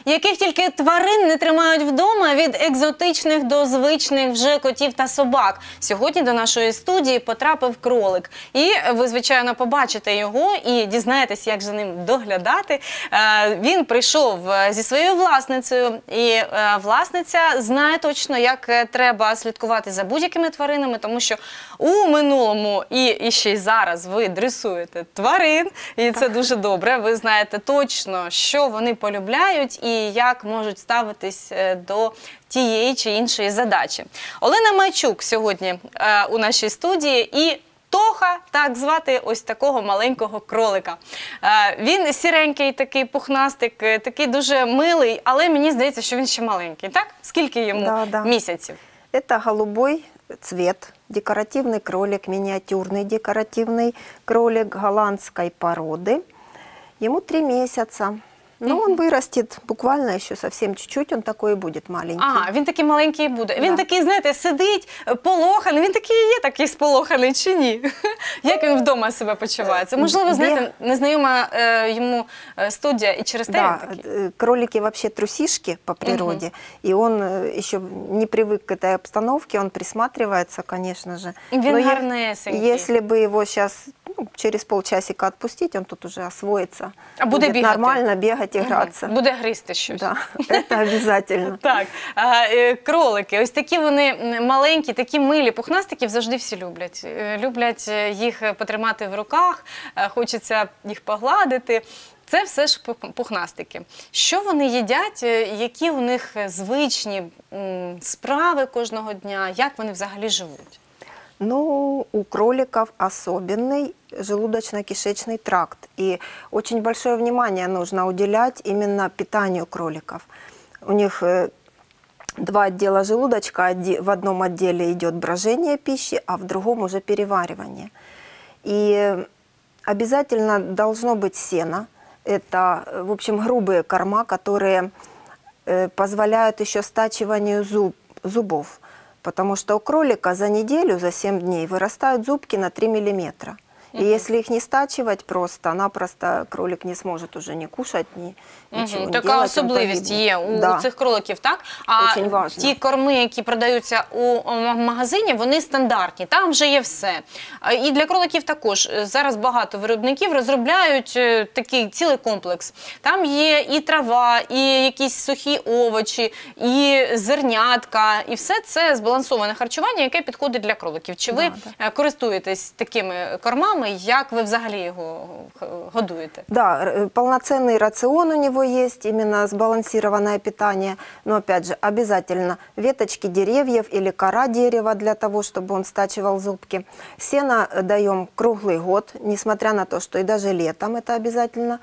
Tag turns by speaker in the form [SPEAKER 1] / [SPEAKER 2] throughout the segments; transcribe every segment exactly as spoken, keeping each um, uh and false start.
[SPEAKER 1] Яких тільки тварин не тримають вдома, від екзотичних до звичних вже котів та собак. Сьогодні до нашої студії потрапив кролик. І ви, звичайно, побачите його і дізнаєтесь, як за ним доглядати. Він прийшов зі своєю власницею, і власниця знає точно, як треба слідкувати за будь-якими тваринами, тому що у минулому і, і ще й зараз ви дресуєте тварин, і це дуже добре. Ви знаєте точно, що вони полюбляють і як можуть ставитись до тієї чи іншої задачі. Олена Майчук сьогодні е, у нашій студії, і Тоха, так звати ось такого маленького кролика. Е, він сіренький, такий пухнастик, такий дуже милий, але мені здається, що він ще маленький, так? Скільки йому
[SPEAKER 2] да, да.
[SPEAKER 1] місяців?
[SPEAKER 2] Это голубой цвет, декоративный кролик, миниатюрный декоративный кролик голландской породы. Ему три месяца. Но он вырастет буквально еще совсем чуть-чуть, он такой и будет маленький.
[SPEAKER 1] А, він такий маленький буде. Він
[SPEAKER 2] Да.
[SPEAKER 1] такий, знаєте, сидить, полоханий. Він такий є такий сполоханий чи ні? Як він вдома себе почуває? Це, можливо, знаєте, незнайома е, йому е, студія і через те
[SPEAKER 2] Да,
[SPEAKER 1] він такий?
[SPEAKER 2] э, кролики вообще трусишки по природе, и он э, еще не привык к этой обстановке, он присматривается, конечно же.
[SPEAKER 1] Він
[SPEAKER 2] Но е-
[SPEAKER 1] гарнесенький.
[SPEAKER 2] Если бы его сейчас ну, через полчасика отпустить, он тут уже освоится.
[SPEAKER 1] А буде бігати?
[SPEAKER 2] Нормально бегать, играться.
[SPEAKER 1] Буде гризти щось.
[SPEAKER 2] Да, это обязательно.
[SPEAKER 1] Так, а, е, кролики, ось такі вони м, маленькі, такі милі, пухнастиків завжди всі люблять. Е, Люблять е, їх потримати в руках, е, хочеться їх погладити. Це все ж пух- пухнастики. Що вони їдять, е, які у них звичні м, справи кожного дня, як вони взагалі живуть?
[SPEAKER 2] Ну, у кроликов особенный желудочно-кишечный тракт. И очень большое внимание нужно уделять именно питанию кроликов. У них э, два отдела желудочка. Оди- В одном отделе идет брожение пищи, а в другом уже переваривание. И обязательно должно быть сено. Это, в общем, грубые корма, которые э, позволяют еще стачиванию зуб, зубов. Потому что у кролика за неделю, за семь дней вырастают зубки на три миллиметра. И если их не стачивать просто-напросто, кролик не сможет уже ни кушать, ни ничего
[SPEAKER 1] Мгм.
[SPEAKER 2] не
[SPEAKER 1] Така
[SPEAKER 2] делать, он
[SPEAKER 1] особливість
[SPEAKER 2] погибнет.
[SPEAKER 1] є у,
[SPEAKER 2] Да.
[SPEAKER 1] у цих кроликів, так? А
[SPEAKER 2] Очень важно.
[SPEAKER 1] ті корми, які продаються у м- магазині, вони стандартні, там вже є все. А І для кроликів також. Е, Зараз багато виробників розробляють е, такий цілий комплекс. Там є і трава, і якісь сухі овочі, і зернятка, і все це збалансоване харчування, яке підходить для кроликів. Чи ви
[SPEAKER 2] Да,
[SPEAKER 1] е, користуєтесь такими кормами, як ви взагалі його х- годуєте?
[SPEAKER 2] Да, р- полноценный рацион у него есть, именно сбалансированное питание. Но опять же, обязательно веточки деревьев или кора дерева для того, чтобы он стачивал зубки. Сено э, даем круглый год, несмотря на то, что и даже летом это обязательно.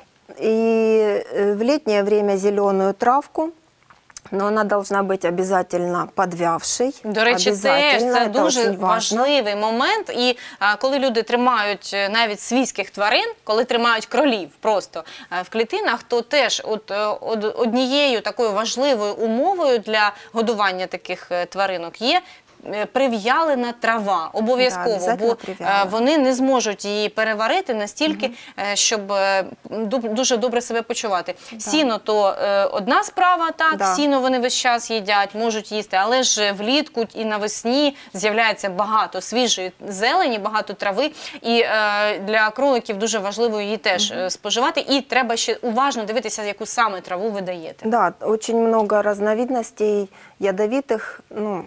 [SPEAKER 2] И э, в летнее время зеленую травку, но она должна быть обязательно подвявшей.
[SPEAKER 1] До речі, теж
[SPEAKER 2] Обязательно,
[SPEAKER 1] це
[SPEAKER 2] это
[SPEAKER 1] дуже
[SPEAKER 2] очень важно.
[SPEAKER 1] важливий момент. І а, коли люди тримають е, навіть свійських тварин, коли тримають кролів просто е, в клітинах, то теж от, е, од- однією такою важливою умовою для годування таких е, тваринок є е, прив'ялена трава. Обов'язково,
[SPEAKER 2] Да, обов'язково
[SPEAKER 1] бо
[SPEAKER 2] прив'ялена.
[SPEAKER 1] е, вони не зможуть її переварити настільки, е, щоб е, ду- дуже добре себе почувати. Сіно то е, одна справа, так,
[SPEAKER 2] Да.
[SPEAKER 1] сіно вони весь час їдять, можуть їсти, але ж влітку і навесні з'являється багато свіжої зелені, багато трави, і е, для кроликів дуже важливо її теж е, споживати, і треба ще уважно дивитися, яку саме траву ви даєте.
[SPEAKER 2] Да, очень много разновидностей ядовитых, ну,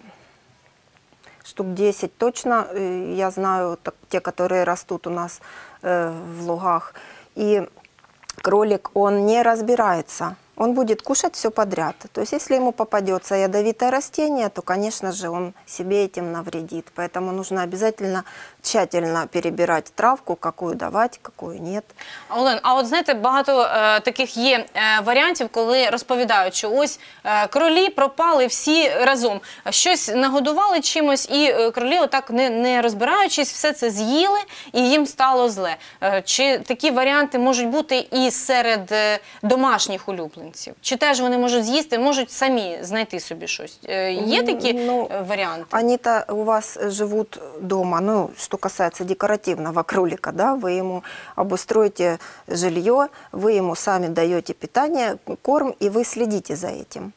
[SPEAKER 2] штук десять точно, э, я знаю, так, те, которые растут у нас э, в лугах. И кролик, он не разбирается, он будет кушать все подряд. То есть, если ему попадется ядовитое растение, то, конечно же, он себе этим навредит. Поэтому нужно обязательно тщательно перебирать травку, какую давать, какую нет.
[SPEAKER 1] Олен, а от знаєте, багато е, таких є е, варіантів, коли розповідають, що ось е, кролі пропали всі разом. Щось нагодували чимось, і е, кролі отак не, не розбираючись, все це з'їли, і їм стало зле. Е, чи такі варіанти можуть бути і серед е, домашніх улюбленців? улюбленців? Чи теж вони можуть з'їсти, можуть самі знайти собі щось? Е, Є такі
[SPEAKER 2] Ну,
[SPEAKER 1] е, варіанти?
[SPEAKER 2] Они-то у вас живут дома, ну, что касается декоративного кролика, да, вы ему обустроите жилье, вы ему сами даете питание, корм, и вы следите за этим.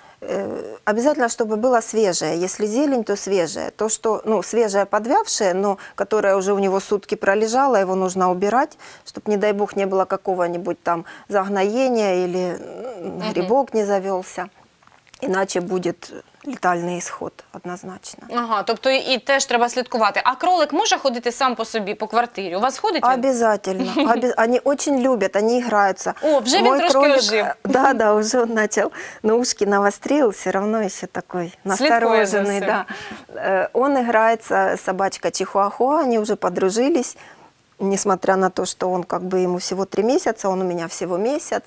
[SPEAKER 2] Э, Обязательно, чтобы было свежее. Если зелень, то свежее. То, что, ну, свежее подвявшее, но которое уже у него сутки пролежало, его нужно убирать, чтобы, не дай бог, не было какого-нибудь там загноения или м, грибок не завелся. Иначе будет летальный исход однозначно.
[SPEAKER 1] Ага, тобто і теж треба слідкувати. А кролик може ходити сам по собі, по квартирі? У вас ходить він?
[SPEAKER 2] Обязательно. Обе- Они очень любят, они играются.
[SPEAKER 1] О, вже він
[SPEAKER 2] Мой
[SPEAKER 1] трошки
[SPEAKER 2] кролик,
[SPEAKER 1] ожив.
[SPEAKER 2] Да, да, уже он начал, но ушки навострил, все равно еще такой
[SPEAKER 1] Слідкує за
[SPEAKER 2] настороженный.
[SPEAKER 1] всім.
[SPEAKER 2] Да. Э, Он играется, собачка Чихуахуа, они уже подружились, несмотря на то, что он как бы ему всего три месяца, он у меня всего месяц,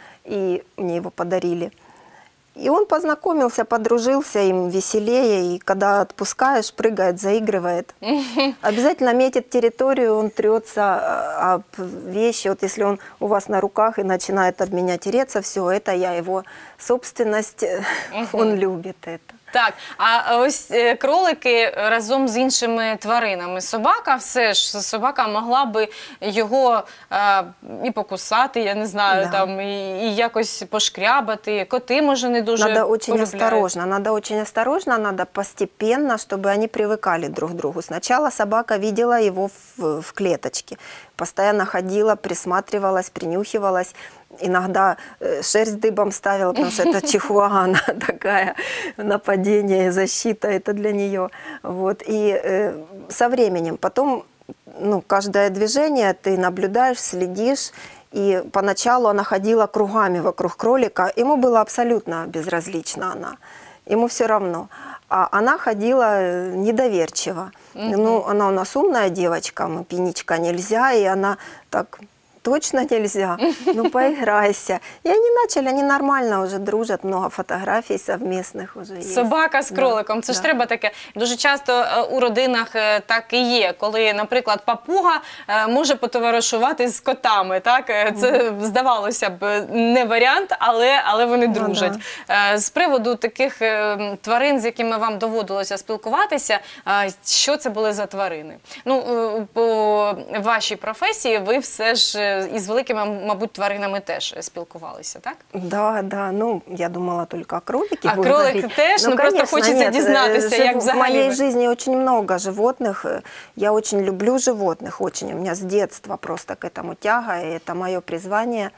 [SPEAKER 2] и мне его подарили. И он познакомился, подружился, им веселее, и когда отпускаешь, прыгает, заигрывает. Обязательно метит территорию, он трется а, об вещи. Вот если он у вас на руках и начинает об меня тереться, все, это я его собственность, он любит это.
[SPEAKER 1] Так, а ось е, кролики разом з іншими тваринами. Собака все ж, собака могла би його е, і покусати, я не знаю,
[SPEAKER 2] Да.
[SPEAKER 1] там, і, і якось пошкрябати. Коти, може, не дуже
[SPEAKER 2] Надо очень
[SPEAKER 1] полюбляють.
[SPEAKER 2] осторожно, надо очень осторожно, надо постепенно, чтобы они привыкали друг к другу. Сначала собака видела его в, в клеточке, постоянно ходила, присматривалась, принюхивалась. Иногда э, шерсть дыбом ставила, потому что это чихуахуа, она такая, нападение и защита, это для нее. Вот. И э, со временем, потом, ну, каждое движение ты наблюдаешь, следишь, и поначалу она ходила кругами вокруг кролика, ему было абсолютно безразлично она, ему все равно. А она ходила э, недоверчиво. Ну, она у нас умная девочка, мы пиничка нельзя, и она так... Точно нельзя, ну поиграйся. И они начали, они нормально уже дружат, много фотографий совместных уже есть.
[SPEAKER 1] Собака з
[SPEAKER 2] Да,
[SPEAKER 1] кроликом, це ж
[SPEAKER 2] да.
[SPEAKER 1] треба таке. Дуже часто е, у родинах е, так і є, коли, наприклад, папуга е, може потоваришувати з котами. Так? Е, Це, здавалося б, не варіант, але, але вони
[SPEAKER 2] Ну,
[SPEAKER 1] дружать. Е, З приводу таких е, тварин, з якими вам доводилося спілкуватися, е, що це були за тварини? Ну, е, по вашій професії ви все ж е, із великими, мабуть, тваринами теж спілкувалися, так?
[SPEAKER 2] Да, да, ну, я думала только о кролике.
[SPEAKER 1] А
[SPEAKER 2] буду
[SPEAKER 1] кролик
[SPEAKER 2] говорить.
[SPEAKER 1] теж? Ну, просто хочеться
[SPEAKER 2] нет,
[SPEAKER 1] дізнатися,
[SPEAKER 2] э,
[SPEAKER 1] як
[SPEAKER 2] жив-
[SPEAKER 1] взагалі
[SPEAKER 2] В моей
[SPEAKER 1] ви-
[SPEAKER 2] жизни очень много животных. э, Я очень люблю животных, очень. У меня с детства просто к этому тяга, и это мое призвание.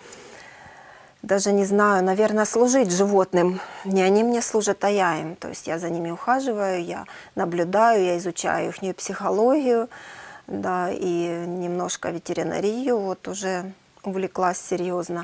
[SPEAKER 2] Даже не знаю, наверное, служить животным. Не они мне служат, а я им. То есть я за ними ухаживаю, я наблюдаю, я изучаю их психологию, да, и немножко ветеринарию, вот уже увлеклась серьезно.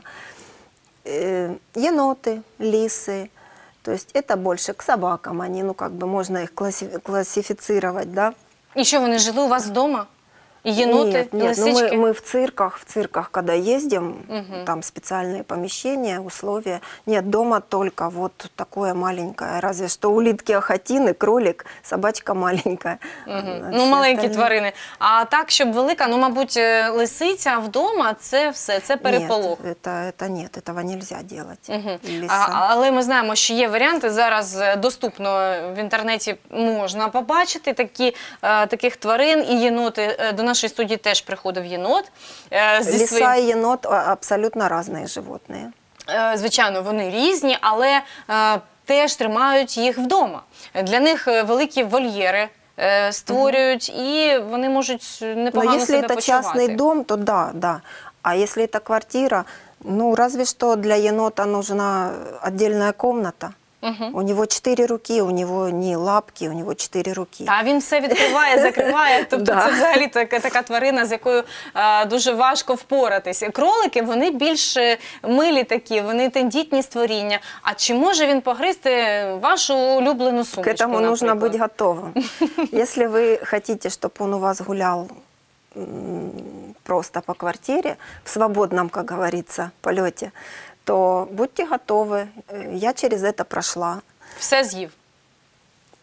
[SPEAKER 2] Э, Еноты, лисы, то есть это больше к собакам, они, ну, как бы можно их класси- классифицировать, да.
[SPEAKER 1] І що, вони жили у вас вдома? І єноти,
[SPEAKER 2] Нет,
[SPEAKER 1] і
[SPEAKER 2] нет, ну
[SPEAKER 1] лисички?
[SPEAKER 2] мы, мы в цирках, в цирках, когда ездим, там специальные помещения, условия. Нет, дома только вот такое маленькое, разве что улитки, ахатины, кролик, собачка маленькая.
[SPEAKER 1] Мгм.
[SPEAKER 2] А
[SPEAKER 1] Ну,
[SPEAKER 2] все
[SPEAKER 1] маленькі
[SPEAKER 2] остальные-
[SPEAKER 1] тварини. А так, щоб велика, ну, мабуть, е, лисиця вдома – це все, це переполох.
[SPEAKER 2] Нет, это, это нет, этого нельзя делать.
[SPEAKER 1] Мгм.
[SPEAKER 2] Лиса.
[SPEAKER 1] А, але ми знаємо, що є варіанти, зараз е, доступно в інтернеті можна побачити такі, е, таких тварин і єноти. Е, До нашої студії теж приходив єнот. е, Зі
[SPEAKER 2] Лиса
[SPEAKER 1] своїм,
[SPEAKER 2] и енот а, абсолютно разные животные.
[SPEAKER 1] е, звичайно, вони різні, але е, теж тримають їх вдома. Для них е, великі вольєри е, створюють, і вони можуть
[SPEAKER 2] Но
[SPEAKER 1] непогано
[SPEAKER 2] если
[SPEAKER 1] себе
[SPEAKER 2] это
[SPEAKER 1] почувати.
[SPEAKER 2] частный дом, то да, да. А если это квартира, ну разве что для енота нужна отдельная комната.
[SPEAKER 1] Мгм.
[SPEAKER 2] У него четыре руки, у него не лапки, у него четыре руки.
[SPEAKER 1] Та він все відкриває, закриває. Тобто
[SPEAKER 2] Да.
[SPEAKER 1] це взагалі така, така тварина, з якою е, дуже важко впоратися. Кролики, вони більш е, милі такі, вони тендітні створіння. А чи може він погризти вашу улюблену
[SPEAKER 2] К
[SPEAKER 1] сумочку,
[SPEAKER 2] этому нужно
[SPEAKER 1] наприклад?
[SPEAKER 2] быть готовым. Если вы хотите, чтобы он у вас гулял м, просто по квартире, в свободном, как говорится, полете, то будьте готовы. Э, Я через это прошла.
[SPEAKER 1] Все з'їв.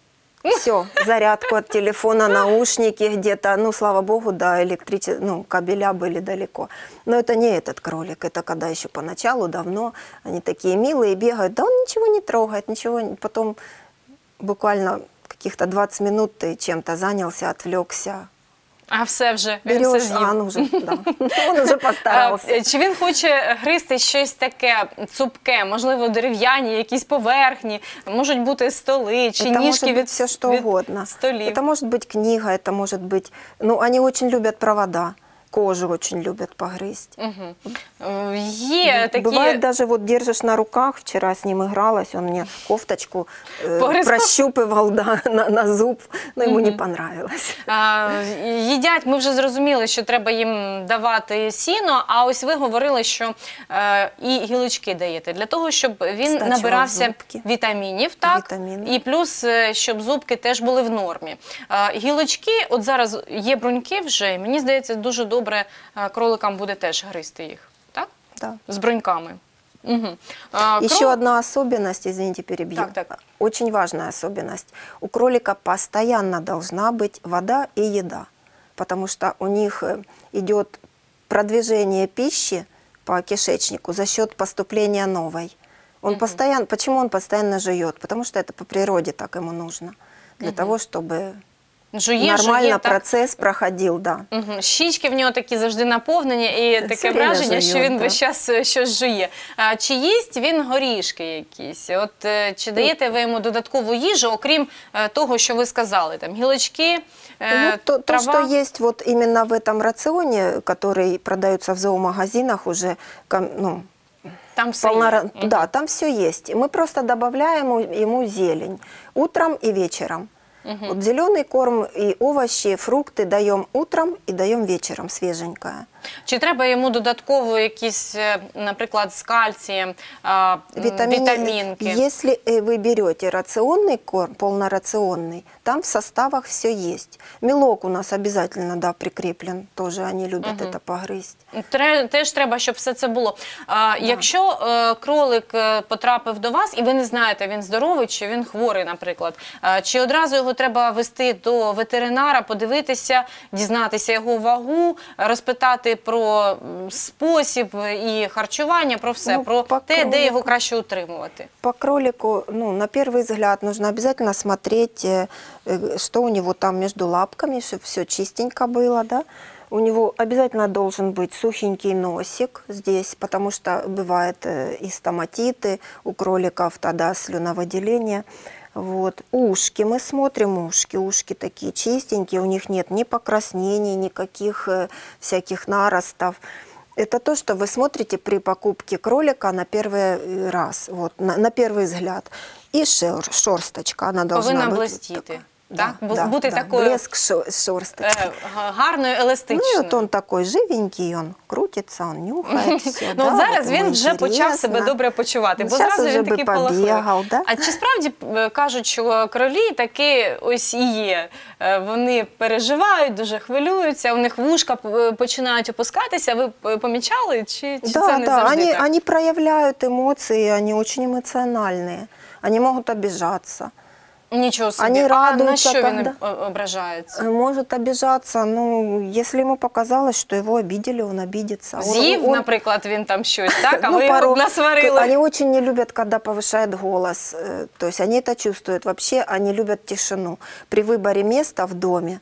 [SPEAKER 2] Все, зарядку от телефона, наушники где-то, ну, слава богу, да, электриче... ну, кабеля были далеко. Но это не этот кролик, это когда еще поначалу, давно, они такие милые, бегают, да он ничего не трогает, ничего, не- потом буквально каких-то двадцать минут ты чем-то занялся, отвлекся.
[SPEAKER 1] А все вже, він все
[SPEAKER 2] Берешь,
[SPEAKER 1] з'їв.
[SPEAKER 2] а, ну уже, да, он уже постарался.
[SPEAKER 1] Е, Чи він хоче гризти щось таке цупке, можливо, дерев'яні, якісь поверхні, можуть бути столи чи
[SPEAKER 2] Это
[SPEAKER 1] ніжки
[SPEAKER 2] может
[SPEAKER 1] від,
[SPEAKER 2] быть все что
[SPEAKER 1] від
[SPEAKER 2] угодно.
[SPEAKER 1] столів.
[SPEAKER 2] Это может быть книга, это может быть... Ну, они очень любят провода, кожу очень любят погрызть.
[SPEAKER 1] Мгм. Е, Є такі...
[SPEAKER 2] Бывает даже вот держишь на руках, вчера с ним игралась, он мне кофточку э,
[SPEAKER 1] Погрызал?
[SPEAKER 2] прощупывал, да, на, на зуб, но ему не понравилось.
[SPEAKER 1] А, їдять, ми вже зрозуміли, що треба їм давати сіно, а ось ви говорили, що е, і гілочки даєте, для того, щоб він
[SPEAKER 2] Стачував
[SPEAKER 1] набирався
[SPEAKER 2] зубки.
[SPEAKER 1] вітамінів, так?
[SPEAKER 2] Вітаміни.
[SPEAKER 1] І плюс, е, щоб зубки теж були в нормі. Е, гілочки, от зараз є бруньки вже, і мені здається, дуже добре е, кроликам буде теж гризти їх, так?
[SPEAKER 2] Да.
[SPEAKER 1] З бруньками. Угу.
[SPEAKER 2] Еще одна особенность, извините, перебью.
[SPEAKER 1] Так, так.
[SPEAKER 2] Очень важная особенность. У кролика постоянно должна быть вода и еда, потому что у них э, идет продвижение пищи по кишечнику за счет поступления новой. Он постоянно, почему он постоянно жует? Потому что это по природе так ему нужно. Для того, чтобы
[SPEAKER 1] Жує,
[SPEAKER 2] нормально
[SPEAKER 1] жує, так?
[SPEAKER 2] процесс проходил, да.
[SPEAKER 1] Угу. Щічки в нього такі завжди наповнені, і таке
[SPEAKER 2] Все время
[SPEAKER 1] враження, що
[SPEAKER 2] жує,
[SPEAKER 1] він
[SPEAKER 2] да.
[SPEAKER 1] весь час е, щось жує. А, чи їсть він горішки якісь? От е, чи даєте ви йому додаткову їжу, окрім е, того, що ви сказали, там гілочки, е,
[SPEAKER 2] Ну, то, то,
[SPEAKER 1] трава?
[SPEAKER 2] что есть вот именно в этом рационе, который продается в зоомагазинах уже, ком- ну,
[SPEAKER 1] Там все
[SPEAKER 2] полнора-
[SPEAKER 1] є. Мгм.
[SPEAKER 2] да, там все есть. Мы просто добавляем ему- ему зелень утром и вечером. Вот зеленый корм и овощи, фрукты даем утром и даем вечером свеженькое.
[SPEAKER 1] Чи треба йому додатково якісь, е, наприклад, з кальцієм, а, м,
[SPEAKER 2] Витамины-
[SPEAKER 1] вітамінки?
[SPEAKER 2] Если э, вы берете рационный корм, полнорационный, там в составах все есть. Мелок у нас обязательно, да, прикреплен, тоже они любят это погрызть.
[SPEAKER 1] Тре- Теж треба, щоб все це було. А, Якщо е, кролик е, потрапив до вас, і ви не знаєте, він здоровий чи він хворий, наприклад, е, чи одразу його треба вести до ветеринара, подивитися, дізнатися його вагу, розпитати про м, спосіб і харчування, про все,
[SPEAKER 2] Ну,
[SPEAKER 1] про
[SPEAKER 2] по
[SPEAKER 1] те, де його
[SPEAKER 2] кролику.
[SPEAKER 1] краще утримувати?
[SPEAKER 2] По кролику, ну, на первый взгляд нужно обязательно смотреть, э, э, что у него там между лапками, чтобы все чистенько было, да. У него обязательно должен быть сухенький носик здесь, потому что бывает э, и стоматиты у кроликов, тогда слюновыделение. Вот. Ушки, мы смотрим ушки, ушки такие чистенькие, у них нет ни покраснений, никаких э, всяких наростов. Это то, что вы смотрите при покупке кролика на первый э, раз, вот, на, на первый взгляд. И шер, шерсточка, она должна
[SPEAKER 1] Повинна
[SPEAKER 2] быть.
[SPEAKER 1] блистіти,
[SPEAKER 2] такая.
[SPEAKER 1] так?
[SPEAKER 2] Да,
[SPEAKER 1] Бу-
[SPEAKER 2] да,
[SPEAKER 1] бути
[SPEAKER 2] да,
[SPEAKER 1] такою
[SPEAKER 2] блеск шо- шерсточки.
[SPEAKER 1] е, га- гарною,
[SPEAKER 2] Ну, и
[SPEAKER 1] еластичною.
[SPEAKER 2] вот он такой живенький, он крутится, он нюхает все.
[SPEAKER 1] Ну, от зараз він вже почав себе добре почувати,
[SPEAKER 2] Ну,
[SPEAKER 1] бо
[SPEAKER 2] щас
[SPEAKER 1] зразу
[SPEAKER 2] уже
[SPEAKER 1] він
[SPEAKER 2] би
[SPEAKER 1] такий полохливий.
[SPEAKER 2] побігав, да?
[SPEAKER 1] А чи справді е, кажуть, що кролі таки ось і є? Е, Вони переживають, дуже хвилюються, у них вушка е, починають опускатися. Ви е, помічали, чи, чи це
[SPEAKER 2] Да,
[SPEAKER 1] не
[SPEAKER 2] да,
[SPEAKER 1] завжди
[SPEAKER 2] они,
[SPEAKER 1] так?
[SPEAKER 2] они проявляют эмоции, они очень эмоциональные. Они могут обижаться.
[SPEAKER 1] Нічого собі.
[SPEAKER 2] Вони
[SPEAKER 1] А на
[SPEAKER 2] радуються,
[SPEAKER 1] що він
[SPEAKER 2] когда-
[SPEAKER 1] е, ображається?
[SPEAKER 2] Может обижаться, ну, если ему показалось, что его обидели, он обидится. Он-
[SPEAKER 1] З'їв,
[SPEAKER 2] он-
[SPEAKER 1] наприклад, він там щось, так? А
[SPEAKER 2] ну,
[SPEAKER 1] ви його
[SPEAKER 2] пару-
[SPEAKER 1] насварили.
[SPEAKER 2] Они очень не любят, когда повышает голос. э, То есть они это чувствуют. Вообще они любят тишину. При выборе места в доме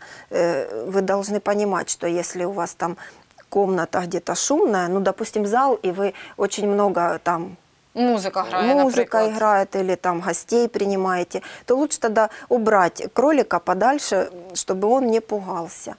[SPEAKER 2] э, вы должны понимать, что если у вас там комната где-то шумная, ну, допустим, зал, и вы очень много там
[SPEAKER 1] Музика грає,
[SPEAKER 2] музыка
[SPEAKER 1] наприклад.
[SPEAKER 2] играет или там гостей принимаете, то лучше тогда убрать кролика подальше, чтобы он не пугался.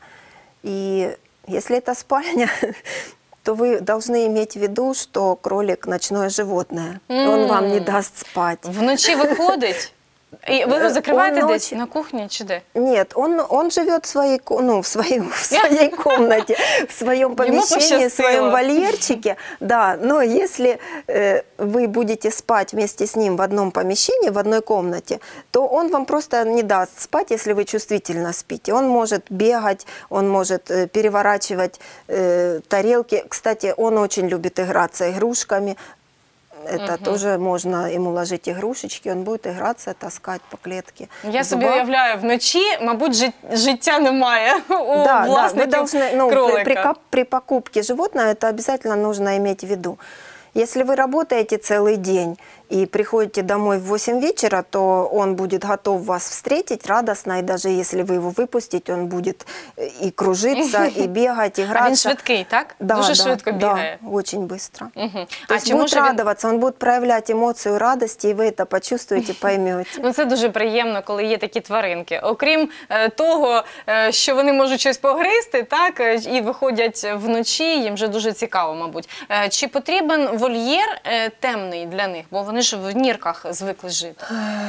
[SPEAKER 2] И если это спальня, то вы должны иметь в виду, что кролик ночное животное. Он вам не даст спать.
[SPEAKER 1] Вночі виходить? І ви його
[SPEAKER 2] Е,
[SPEAKER 1] закриваєте
[SPEAKER 2] он
[SPEAKER 1] десь
[SPEAKER 2] ночі-
[SPEAKER 1] на кухні чи де?
[SPEAKER 2] Нет, он, он живет в своей, ко- ну, в, своей, в своей комнате, в своем помещении, в своем
[SPEAKER 1] пощастило.
[SPEAKER 2] вольерчике. Да, но если э, вы будете спать вместе с ним в одном помещении, в одной комнате, то он вам просто не даст спать, если вы чувствительно спите. Он может бегать, он может э, переворачивать э, тарелки. Кстати, он очень любит играться игрушками. Это
[SPEAKER 1] Мгм.
[SPEAKER 2] тоже можно ему ложить игрушечки, он будет играться, таскать по клетке.
[SPEAKER 1] Я
[SPEAKER 2] В
[SPEAKER 1] собі
[SPEAKER 2] зубах.
[SPEAKER 1] уявляю, вночі, мабуть, жит- життя немає у
[SPEAKER 2] Да, да, вы
[SPEAKER 1] власників
[SPEAKER 2] должны, ну, при,
[SPEAKER 1] кролика.
[SPEAKER 2] при кап- при покупке животного это обязательно нужно иметь в виду. Если вы работаете целый день и приходите домой в восемь вечера, то он будет готов вас встретить радостно, и даже если вы его выпустите, он будет и кружиться, и бегать,
[SPEAKER 1] А він
[SPEAKER 2] играться.
[SPEAKER 1] швидкий, так?
[SPEAKER 2] Да,
[SPEAKER 1] Дуже
[SPEAKER 2] да,
[SPEAKER 1] швидко бігає.
[SPEAKER 2] Да, очень быстро.
[SPEAKER 1] Мгм.
[SPEAKER 2] То
[SPEAKER 1] А
[SPEAKER 2] есть
[SPEAKER 1] чи
[SPEAKER 2] будет
[SPEAKER 1] може він...
[SPEAKER 2] радоваться, он будет проявлять эмоцию радости, и вы это почувствуете, поймете.
[SPEAKER 1] Ну, це дуже приємно, коли є такі тваринки. Окрім е, того, е, що вони можуть щось погризти, так, е, і виходять вночі, їм вже дуже цікаво, мабуть. Е, чи потрібен вольєр е, темний для них? Бо вони ж в нірках звикли жити.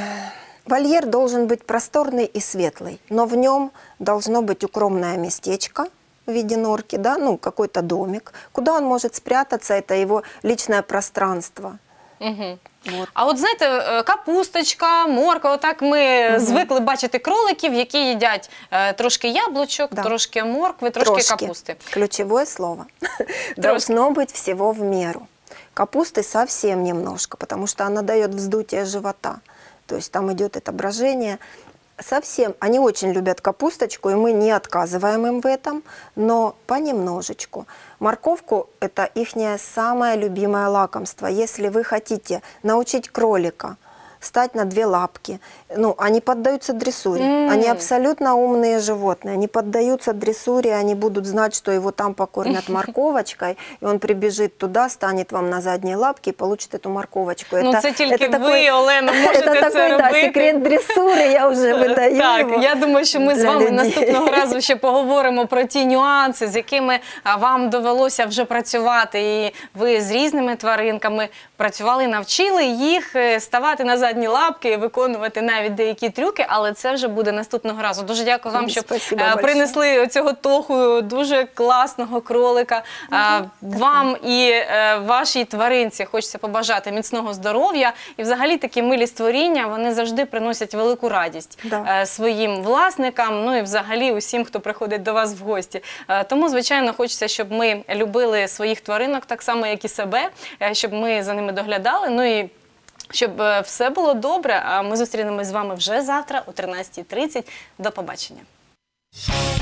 [SPEAKER 2] Вольер должен быть просторный и светлый, но в нем должно быть укромное местечко в виде норки, да, ну, какой-то домик, куда он может спрятаться, это его личное пространство.
[SPEAKER 1] Угу.
[SPEAKER 2] Вот.
[SPEAKER 1] А от знаєте, е, капусточка, морква, отак ми
[SPEAKER 2] Мгм.
[SPEAKER 1] звикли бачити кроликів, які їдять е, трошки яблучок,
[SPEAKER 2] Да.
[SPEAKER 1] трошки моркви, трошки, капусти.
[SPEAKER 2] Ключевое слово. Должно быть всего в меру. Капусты совсем немножко, потому что она дает вздутие живота. То есть там идет отображение. Совсем. Они очень любят капусточку, и мы не отказываем им в этом, но понемножечку. Морковку – это их самое любимое лакомство. Если вы хотите научить кролика встать на две лапки, ну, они поддаются дрессуре.
[SPEAKER 1] М.
[SPEAKER 2] Они абсолютно умные животные. Они поддаются дрессуре, они будут знать, что его там покормят морковочкой, и он прибежит туда, станет вам на задние лапки и получит эту морковочку.
[SPEAKER 1] Ну, це тільки ви, Олена, можете
[SPEAKER 2] это
[SPEAKER 1] це
[SPEAKER 2] такой, да,
[SPEAKER 1] робити.
[SPEAKER 2] секрет дрессуры, я уже выдаю
[SPEAKER 1] Так,
[SPEAKER 2] его
[SPEAKER 1] я думаю, що ми з
[SPEAKER 2] для
[SPEAKER 1] вами
[SPEAKER 2] людей.
[SPEAKER 1] наступного разу ще поговоримо про ті нюанси, з якими а, вам довелося вже працювати. І ви з різними тваринками працювали, навчили їх е, ставати на задні лапки і виконувати навіть деякі трюки, але це вже буде наступного разу. Дуже дякую вам, що
[SPEAKER 2] Спасибо
[SPEAKER 1] е,
[SPEAKER 2] большое.
[SPEAKER 1] принесли цього тоху, дуже класного кролика. А, Вам і е, вашій тваринці хочеться побажати міцного здоров'я. І взагалі такі милі створіння, вони завжди приносять велику радість
[SPEAKER 2] Да.
[SPEAKER 1] е, своїм власникам, ну і взагалі усім, хто приходить до вас в гості. Е, Тому, звичайно, хочеться, щоб ми любили своїх тваринок так само, як і себе, е, щоб ми за ними доглядали, ну і щоб е, все було добре. А ми зустрінемось з вами вже завтра о тринадцятій тридцять. До побачення.